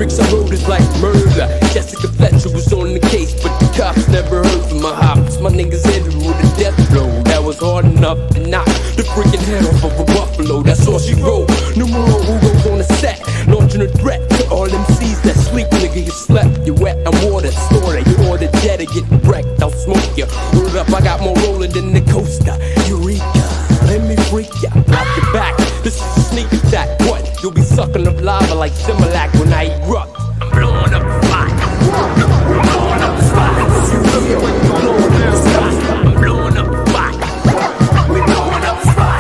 lyrics I wrote is like murder. Jessica Fletcher was on the case, but the cops never heard from my hops. My niggas hit her with a death blow that was hard enough to knock the freaking head off of a buffalo. That's all she wrote. Numero who goes on the set, launching a threat to all MCs that sleep. Nigga, you slept, you wet, I'm water. Store that you ordered jet to get wrecked. I'll smoke ya. Roll it up, I got more rolling than the coaster. Eureka, let me freak ya. Out your back, this is a sneak attack. What? You'll be sucking up lava like Similac when I erupt. I'm blowing up the spot. I'm blowing up the spot. I'm blowing up the spot. I'm blowing up the spot. We're blowing up the spot.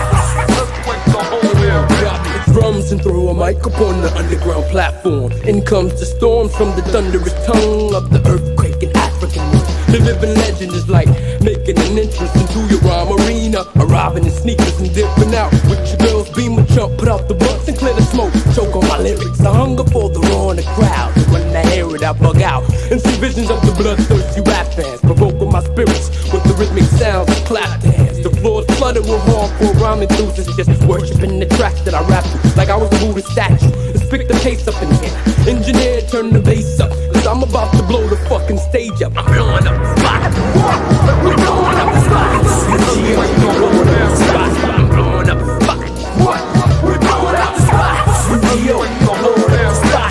Drop the drums and throw a mic up on the underground platform. In comes the storm from the thunderous tongue of the earthquake in African world. The living legend is like making an entrance into your rhyme arena. Arriving in sneakers and dipping out with your girl's beam of chump. Put out the blunts and clear the smoke. Choke on my lyrics. I hunger for the raw in the crowd. When I hear it, I bug out and see visions of the bloodthirsty rap fans, provoking my spirits with the rhythmic sounds of clap hands. The floor's flooded with hardcore rhyme enthusiasts, just worshiping the tracks that I rap to, like I was a Buddha statue. Let's pick the pace up in here. Engineer, turn the bass up, cause I'm about to blow the fucking stage up. I'm blowing up the spot. We're blowing up the spot. I'm blowing up the spot. I'm blowing up the spot. We're blowing up the spot. We're blowing up the spot.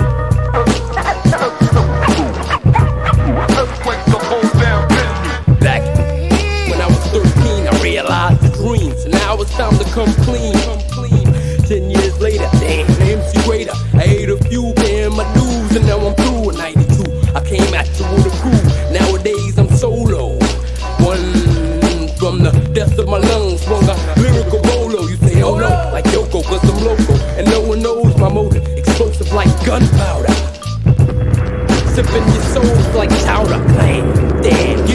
Back when I was 13, I realized the dream. So now it's time to come clean. 10 years later, damn, MC greater. I ate a few, paying my dues, and now I'm through at 92. I came at you with a crew. Nowadays I'm solo. One from the depths of my lungs, swung a lyrical bolo. You say oh no, like Yoko, cause I'm local, and no one knows my motive. Explosive like gunpowder. Sipping your souls like chowder. Damn.